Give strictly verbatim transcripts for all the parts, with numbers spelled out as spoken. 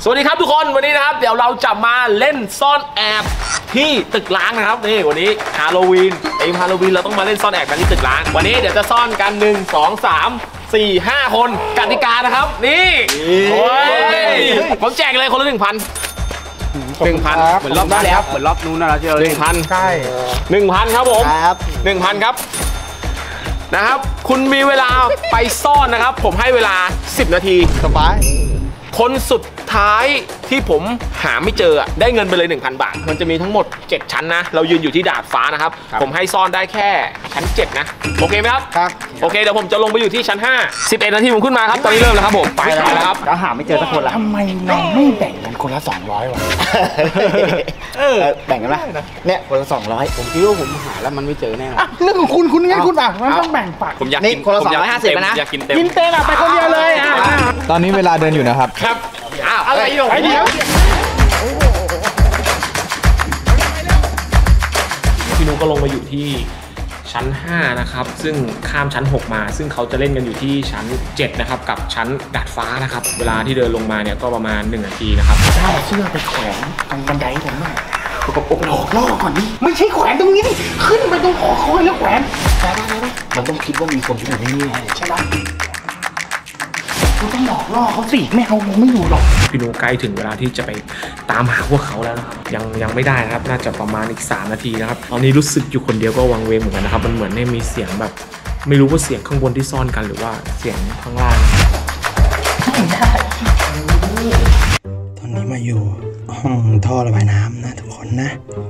สวัสดีครับทุกคนวันนี้นะครับเดี๋ยวเราจะมาเล่นซ่อนแอบที่ตึกล้างนะครับนี่วันนี้ฮาโลวีนไอ้ฮาโลวีนเราต้องมาเล่นซ่อนแอบกันที่ตึกล้างวันนี้เดี๋ยวจะซ่อนกันหนึ่งสองสามสี่ห้าคนกติกานะครับนี่โอ้ยผมแจกเลยคนละหนึ่งพันหนึ่งพันเหมือนรอบที่แล้วเหมือนรอบนู้นนะเราเจอหนึ่งพันใช่หนึ่งพันครับผมครับหนึ่งพันครับนะครับคุณมีเวลาไปซ่อนนะครับผมให้เวลาสิบนาทีสบายคนสุดท้ายที่ผมหาไม่เจอได้เงินไปเลย หนึ่งพัน บาทมันจะมีทั้งหมดเจ็ดชั้นนะเรายืนอยู่ที่ดาดฟ้านะครับผมให้ซ่อนได้แค่ชั้นเจ็ดนะโอเคไหมครับครับโอเคเดี๋ยวผมจะลงไปอยู่ที่ชั้นห้า สิบเอ็ดนาทีผมขึ้นมาครับตอนนี้เริ่มแล้วครับผมไปแล้วครับเราหาไม่เจอสักคนละทำไมเราไม่แบ่งกันคนละสองร้อยวะเออแบ่งกันไหมเนี่ยคนละสองร้อยผมคิดว่าผมหาแล้วมันไม่เจอแน่เรื่องของคุณคุณไงคุณอ่ะมันต้องแบ่งปากผมอยากกินคนละสองร้อยห้าสิบนะอยากกินเต็มกินเต็มอ่ะไปคนเดียวเลยอ่ะตอนนี้เวลาเดินอยู่นะครับครับอ้าวอะไรอยู่ไอเดียวพี่นุก็ลงมาอยู่ที่ชั้นห้านะครับซึ่งข้ามชั้นหกมาซึ่งเขาจะเล่นกันอยู่ที่ชั้นเจ็ดนะครับกับชั้นดาดฟ้านะครับเวลาที่เดินลงมาเนี่ยก็ประมาณหนึ่งนาทีนะครับได้เสื้อไปแขวนตรงบันไดผมหน่อยประกบอกหลอกล่อก่อนดิไม่ใช่แขวนตรงนี้ดิขึ้นไปตรงหอคอยแล้วแขวนได้ได้ได้มันต้องคิดว่ามีคนอยู่ที่นี่ใช่ไหมคุณต้องหลอกล่อเขาสิไม่เอาไม่อยู่หรอกพี่นุใกล้ถึงเวลาที่จะไปตามหาพวกเขาแล้วนะครับยังยังไม่ได้นะครับน่าจะประมาณอีกสามนาทีนะครับตอนนี้รู้สึกอยู่คนเดียวก็วังเวงเหมือนกันนะครับมันเหมือนมีเสียงแบบไม่รู้ว่าเสียงข้างบนที่ซ่อนกันหรือว่าเสียงข้างล่างไม่ได้ตอนนี้มาอยู่ห้องท่อระบายน้ำนะทุกคนนะ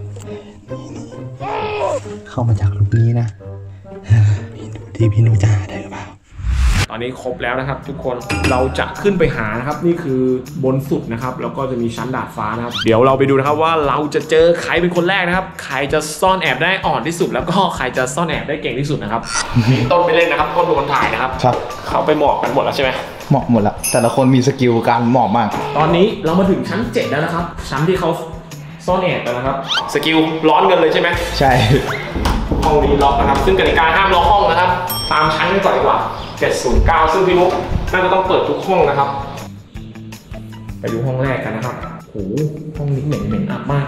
เข้ามาจากรูนี้นะพี่ดูที่พี่นูจะหาได้หรือเปล่าตอนนี้ครบแล้วนะครับทุกคนเราจะขึ้นไปหานะครับนี่คือบนสุดนะครับแล้วก็จะมีชั้นดาดฟ้านะครับเดี๋ยวเราไปดูนะครับว่าเราจะเจอใครเป็นคนแรกนะครับใครจะซ่อนแอบได้อ่อนที่สุดแล้วก็ใครจะซ่อนแอบได้เก่งที่สุดนะครับนี่ต้นไปเล่นนะครับต้นเป็นคนถ่ายนะครับครับเขาไปหมอบกันหมดแล้วใช่ไหมหมอบหมดแล้วแต่ละคนมีสกิลการหมอบมากตอนนี้เรามาถึงชั้นเจ็ดแล้วนะครับชั้นที่เขาซ่อนแอบกันนะครับสกิลร้อนเงินเลยใช่ไหมใช่ห้องนี้ล็อกนะครับซึ่งกติกาห้ามล็อกห้องนะครับตามชั้นกันก่อนดีกว่าเจ็ดศูนย์เก้าซึ่งพี่นุ๊กน่าจะต้องเปิดทุกห้องนะครับไปดูห้องแรกกันนะครับโอ้โหห้องนี้เหม็นเหม็นอับมาก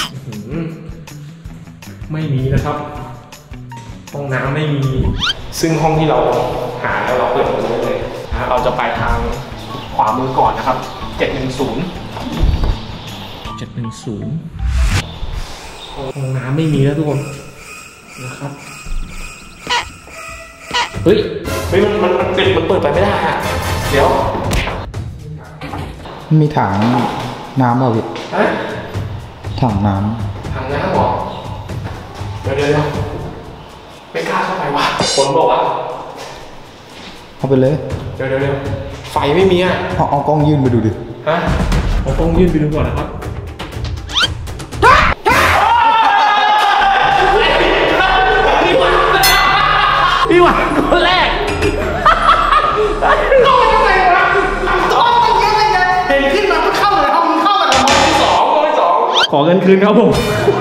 ไม่มีนะครับห้องน้ำไม่มีซึ่งห้องที่เราหาแล้วเราเปิดประตูเลยนะเราจะไปทางขวามือก่อนนะครับเจ็ดหนึ่งศูนย์เจ็ดหนึ่งศูนย์ห้องน้ำไม่มีแล้วทุกคนนะครับเฮ้ยเฮ้ยมันมันมันปิดมันเปิดไปไม่ได้อะเดี๋ยวมีถังน้ำเปล่าพี่ถังน้ำถังน้ำหรอเดี๋ยวเดี๋ยวไม่กล้าเข้าไปว่ะคนบอกว่าเข้าไปเลยเดี๋ยวเดี๋ยวเดี๋ยวไฟไม่มีอ่ะเอาเอากล้องยื่นไปดูดิฮะเอากล้องยื่นไปดูก่อนนะครับพี่หวานคนแรกเข้ามาทำไมวะเข้ามาเยอะเลยไงเห็นขึ้นมาก็เข้าเลยครับมึงเข้ามาแล้วที่สองที่สองขอเงินคืนครับผม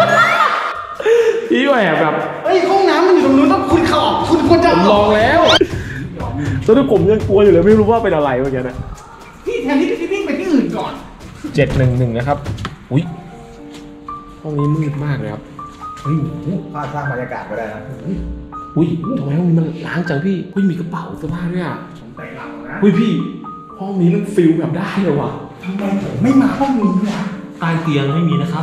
พี่แหวกแบบเฮ้ยห้องน้ำมันอยู่ตรงนู้นต้องคุณเข้าคุณควรจะลองแล้วตอนนี้ผมยังกลัวอยู่เลยไม่รู้ว่าเป็นอะไรเมื่อกี้นะพี่แทนที่จะวิ่งไปที่อื่นก่อนเจ็ดหนึ่งหนึ่งนะครับอุ้ยห้องนี้มืดมากเลยครับเฮ้ยพลาดสร้างบรรยากาศก็ได้นะอุ้ยทำไมห้องนี้มันล้างจังพี่เฮ้ยมีกระเป๋าเสื้อผ้าด้วยอ่ะเฮ้ยพี่ห้องนี้มันฟิลแบบได้เลยวะทำไมผมไม่มาห้องนี้วะใต้เตียงไม่มีนะครับ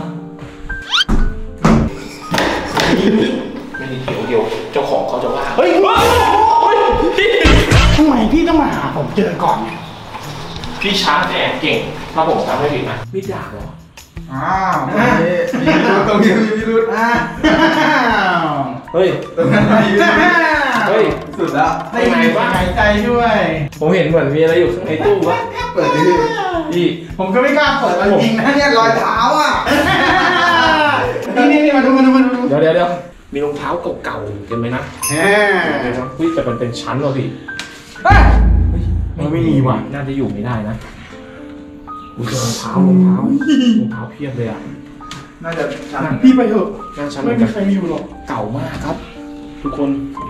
ไม่ได้เดี๋ยวเดี๋ยวเจ้าของเขาจะว่าเฮ้ยทำไมพี่ต้องมาหาผมเจอก่อนเนี่ยพี่ช้าแต่เก่งถ้าผมจำไม่ผิดนะไม่ยากหรออ้าวมีพิรุธตรงนี้มีพิรุธอ้าวเฮ้ยเฮ้ยสุดแล้วได้ไหมว่าหายใจด้วยผมเห็นเหมือนมีอะไรอยู่ข้างในตู้วะเปิดดิพี่ผมก็ไม่กล้าเปิดจริงนะเนี่ยรอยเท้าอ่ะนี่นี่มาดูมาดูมาดูเดี๋ยวเดี๋ยวเดี๋ยวมีรองเท้าเก่าๆกันไหมนะเฮ้ยแต่มันเป็นชั้นเหรอพี่ไม่มีว่ะน่าจะอยู่ไม่ได้นะมีรองเท้ารองเท้ารองเท้าเพียบเลยอ่ะน่าจะพี่ไปเถอะไม่มีใครอยู่หรอกเก่ามากครับทุกคน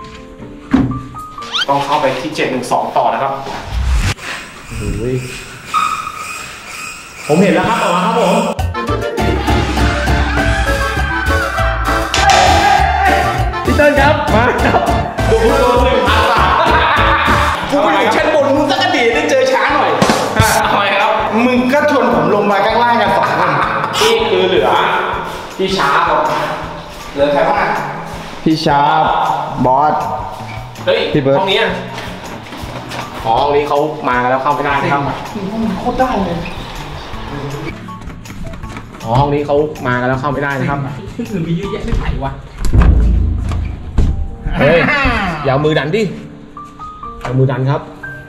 ต้องเข้าไปที่เจ็ดหนึ่งสองต่อนะครับโอ้ยผมเห็นแล้วครับออกมาครับผมพี่เติ้ลครับมาครับดูโดนหนึ่งพันบาทกูไปอยู่ชั้นบนมึงสักกระดีได้เจอช้าหน่อยทำไมครับมึงก็ชวนผมลงมาข้างล่างกันสองคนนี่คือเหลือพี่ช้าครับเหลือใครบ้างพี่ชาร์ปบอสเฮ้ยห้องนี้อ๋อห้องนี้เขามาแล้วเข้าไม่ได้นะครับห้องโคตรได้เลยอ๋อห้องนี้เขามากันแล้วเข้าไม่ได้นะครับที่อื่นมีเยอะแยะไม่ไหววะเฮ้ยอย่าเอามือดันดิเอามือดันครับ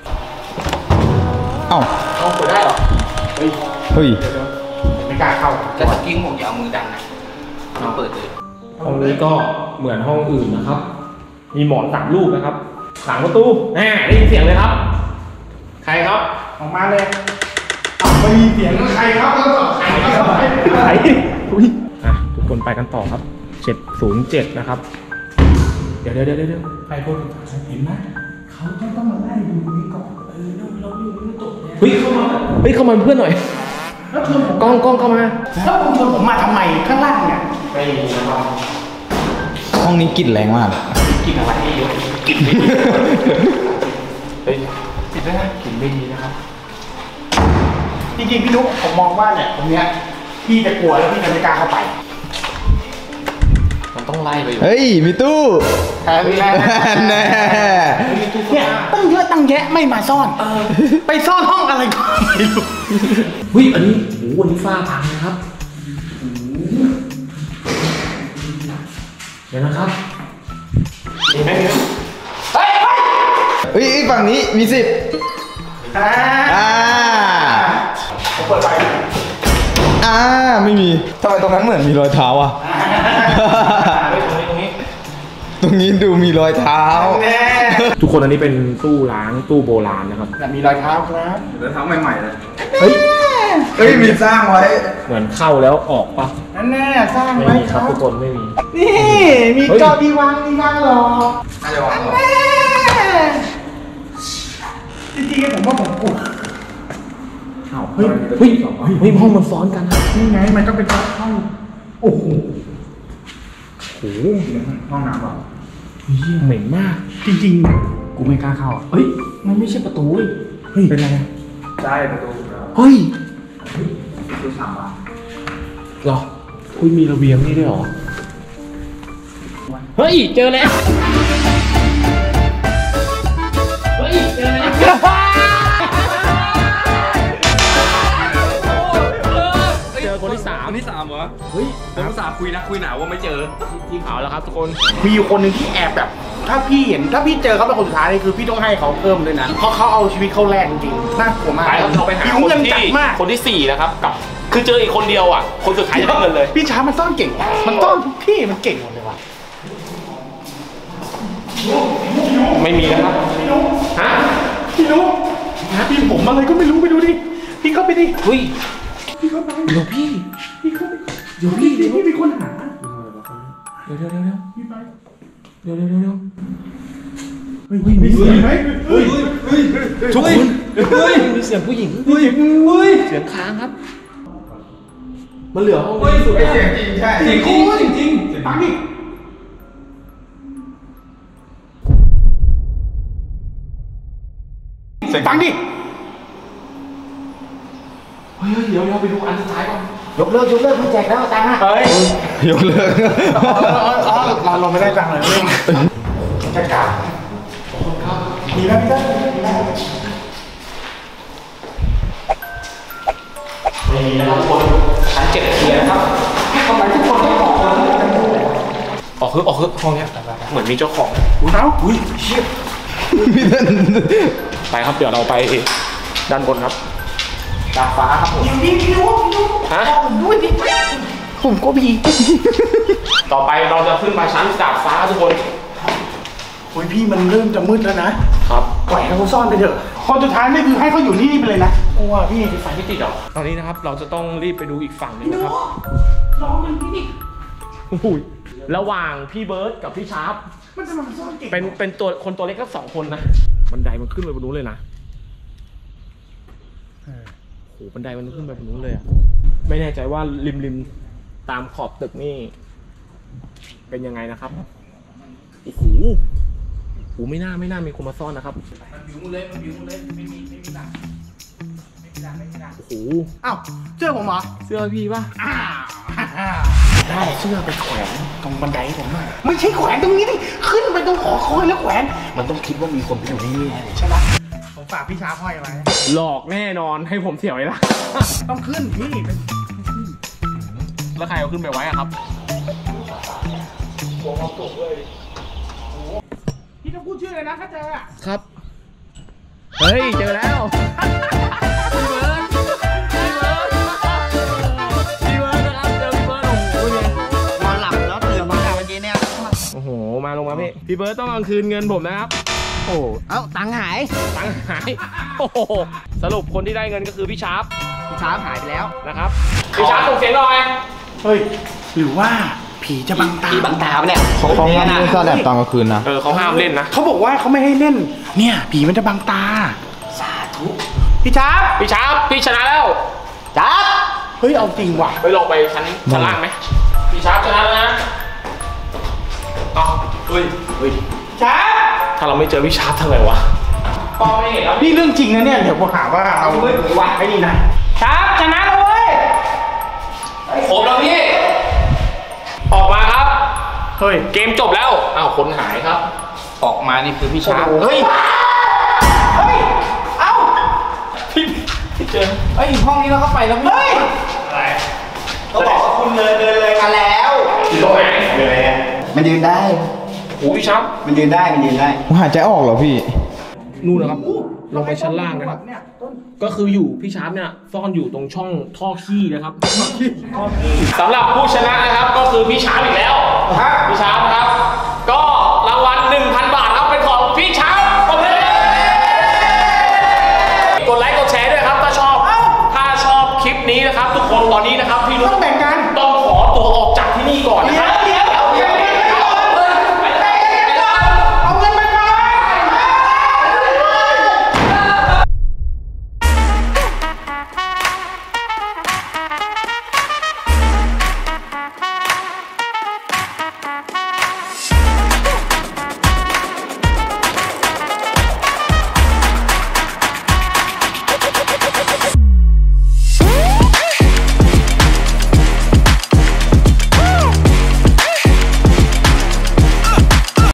เอ้าเอาเปิดได้หรอเฮ้ยเฮ้ยไม่กล้าเข้าแต่ตะกี้ผมอย่าเอามือดันนะเราเปิดเลยห้องนี้ก็เหมือนห้องอื่นนะครับมีหมอนสามลูกนะครับหลังประตูแน่ได้ยินเสียงเลยครับใครครับออกมาเลยอ้าวไม่มีเสียงใครครับแล้วก็ใครครับใครอุ้ยอ่ะทุกคนไปกันต่อครับเจ็ดศูนย์เจ็ดนะครับเดี๋ยวเดี๋ยวเดี๋ยวเดี๋ยวใครคนเห็นไหมเขาต้องต้องมาไล่ดูนี้ก่อนเออเราเราอยู่ไม่ตกเฮ้ยเข้ามาเฮ้ยเข้ามาเพื่อนหน่อยแล้วชวนผมกล้องกล้องเข้ามาแล้วคุณชวนผมมาทำไมข้างล่างเนี่ยไม่มีนะครับห้องนี้กลิ่นแรงมากกลิ่นอะไรเยอะกลิ่นไม่ดีเฮ้ยกลิ่นได้ไหมกลิ่นไม่ดีนะครับจริงๆพี่นุ๊กผมมองว่าเนี่ยตรงเนี้ยพี่จะกลัวแล้วพี่จะไม่กล้าเข้าไปมันต้องไล่ไปอยู่เฮ้ยมีตู้แน่แน่แน่เนี่ยตั้งเยอะตั้งแยะไม่มาซ่อนไปซ่อนห้องอะไรก็ไม่รู้เฮ้ยอันนี้โอ้โหวันนี้ฝ้าพังนะครับเดี๋ยวนะครับเห็นไหมเห็นไหมเฮ้ยเฮ้ยฝั่งนี้มีสิบอ่าอ่าผมเปิดไปอ่าไม่มีทำไมตรงนั้นเหมือนมีรอยเท้าอ่ะตรงนี้ตรงนี้ดูมีรอยเท้าทุกคนอันนี้เป็นตู้ล้างตู้โบราณนะครับแต่มีรอยเท้าครับรอยเท้าใหม่ๆเลยเฮ้ยเฮ้ยมีสร้างไว้เหมือนเข้าแล้วออกปะนั่นแน่สร้างไว้ครับทุกคนไม่มีนี่มีจอดีวางดีวางหรอน่าจะวางหรอจริงๆผมว่าผมกลัวเฮ้ยเฮ้ยเฮ้ยห้องมันซ้อนกันนี่ไงมันก็เป็นห้องโอ้โหโอ้โหห้องน้ำอ่ะเหม็นมากจริงๆกูไม่กล้าเข้าเฮ้ยมันไม่ใช่ประตูเฮ้ยเป็นไรใช่ประตูเฮ้ยดูสามบานหรอคุณมีระเบียงนี่ด้วยหรอเฮ้ยเจอแล้วเฮ้ยเจอแล้วเจอคนที่สามคนที่สามเหรอเฮ้ยคนที่สามคุยนะคุยหนาว่าไม่เจอทีมข่าวแล้วครับทุกคนมีอยู่คนหนึ่งที่แอบแบบถ้าพี่เห็นถ้าพี่เจอเขาเป็นคนสุดท้ายนี่คือพี่ต้องให้เขาเพิ่มเลยนะเพราะเขาเอาชีวิตเขาแลกจริงๆน่ากลัวมากไปเราไปหาคนที่คนที่สี่นะครับกับคือเจออีกคนเดียวอ่ะคนสุดท้ายได้เงินเลยพี่ช้ามันซ่อนเก่งมันซ่อนทุกที่มันเก่งหมดเลยว่ะไม่มีนะครับพี่นุ๊กฮะพี่นุ๊กนะพี่ผมอะไรก็ไม่รู้ไปดูดิพี่เข้าไปดิเฮ้ยพี่เข้าไปเดี๋ยวพี่พี่เข้าไปเดี๋ยวพี่พี่เป็นคนหาเดี๋ยวเดี๋ยวเดี๋ยวเดี๋ยวพี่ไปเดี๋ยวเดี๋ยวเดี๋ยวเฮ้ยมีเสียงไหมเฮ้ยเฮ้ยทุกคนเฮ้ยมีเสียงผู้หญิงเฮ้ยเฮ้ยเสียงค้างครับมันเหลือห้องนี้สุดเสียงจริงใช่เสียงจริงเสียงจริงฟังดิฟังดิเฮ้ยเดี๋ยวเดี๋ยวไปดูอันสุดท้ายก่อนยกเลิกยกเลิกมันแจกแล้วตังค์อ่ะเฮ้ยยกเลิกเราเราไม่ได้ตังค์เลยเรื่องจัดการมีแล้วพี่เต้มีแล้วไม่มีนะครับคนชั้นเจ็ดเคลียร์ครับทำไมทุกคนต้องออกคนออกคือออกคือห้องเนี้ยเหมือนมีเจ้าของอุ้ยเอ้าอุ้ยเชี่ยไปครับเดี๋ยวเราไปด้านบนครับดาดฟ้าครับผมพี่พี่รู้พี่รู้ฮะผมด้วยพี่ผมก็มีต่อไปเราจะขึ้นมาชั้นดาดฟ้าทุกคนโอ้ยพี่มันเริ่มจะมืดแล้วนะครับปล่อยให้เขาซ่อนไปเถอะคนสุดท้ายนี่คือให้เขาอยู่นี่ไปเลยนะโอ้ว่ะพี่ไฟไม่ติดหรอตอนนี้นะครับเราจะต้องรีบไปดูอีกฝั่งนึงนะครับร้องมันพี่ดิระหว่างพี่เบิร์ดกับพี่ชาร์ปมันจะมาซ่อนเก่งเป็นเป็นตัวคนตัวเล็กก็สองคนนะบันไดมันขึ้นไปบนนู้นเลยนะโโหบันไดมันขึ้นไปบนนู้นเลยอะไม่แน่ใจว่าริมริมตามขอบตึกนี่เป็นยังไงนะครับโอ้โหโอ้ไม่น่าไม่น่ามีคนมาซ่อนนะครับมันบิวเลยมันบิวเลยไม่มีไม่มีหลักไม่มีหลักไม่มีหลักโอ้โหอ้าวเสื้อผมเหรอเสื้อพี่ป่ะอ้าวได้เสื้อไปแขวนตรงบันไดผมหน่อยไม่ใช่แขวนตรงนี้ดิขึ้นไปตรงหอคอยแล้วแขวนมันต้องคิดว่ามีคนไปอยู่ที่นี่ใช่ไหมผมฝากพี่ช้าห้อยไว้หลอกแน่นอนให้ผมเสียเวลาต้องขึ้นพี่เป็นแล้วใครเอาขึ้นไปไว้อะครับพี่ต้องพูดชื่อเลยนะถ้าเจออะครับเฮ้ยเจอแล้วพี่เบิร์ดพี่เบิร์ดพี่เบิร์ดนะครับเจอพี่เบิร์ดโอ้โหเนี่ยนอนหลับแล้วตื่นมาเมื่อกี้เนี่ยโอ้โหมาลงมาพี่พี่เบิร์ดต้องเอาคืนเงินผมนะครับโอ้เอ้าตังค์หายตังค์หายโอ้โหสรุปคนที่ได้เงินก็คือพี่ชาร์ปพี่ช้าหายไปแล้วนะครับพี่ชาร์ปส่งเสียงหน่อยเฮ้ยหรือว่าผีจะบังตาผีบังตาปะเนี่ยเขาเขาห้ามเล่นซ่อนแอบตอนกลางคืนนะเออเขาห้ามเล่นนะเขาบอกว่าเขาไม่ให้เล่น เนี่ยผีมันจะบังตา สาธุพี่ช้าพี่ชาร์ปพี่ชนะแล้วจ้าเฮ้ยเอาจริงว่ะไปลงไปชั้นชั้นล่างไหมพี่ชาร์ปชนะแล้วนะอ๋อเฮ้ยเฮ้ยช้าถ้าเราไม่เจอพี่ชาร์ปทำไงวะปอไม่เห็นแล้วนี่เรื่องจริงนะเนี่ยเดี๋ยวผมหาว่าเราไม่ถือว่าไอ้นี่นะช้าชนะแล้วเว้ยผมแล้วพี่ออกมาครับเฮ้ยเกมจบแล้วอ้าวคนหายครับ ออกมานี่คือพี่ชาร์ปเฮ้ยเฮ้ยเอ้าพี่พี่เจอเฮ้ยห้องนี้เราก็ไปแล้วเฮ้ยอะไรเขาบอกว่าคุณเลยเดินเลยมาแล้วอยู่ตรงไหนเลยมันยืนได้โอ้พี่ชาร์ปมันยืนได้มันยืนได้หายใจออกเหรอพี่นู่นนะครับลงไปชั้นล่างนะครับ ก็คืออยู่พี่ชาร์ปเนี่ยซ่อนอยู่ตรงช่องท่อขี้นะครับสำหรับผู้ชนะนะครับก็คือพี่ชาร์ปอีกแล้วพี่ชาร์ปนะครับ ก็รางวัล หนึ่งพัน บาทครับเป็นของพี่ชาร์ปโอเคกดไลค์กดแชร์ด้วยครับถ้าชอบถ้าชอบคลิปนี้นะครับ ทุกคนตอนนี้นะครับ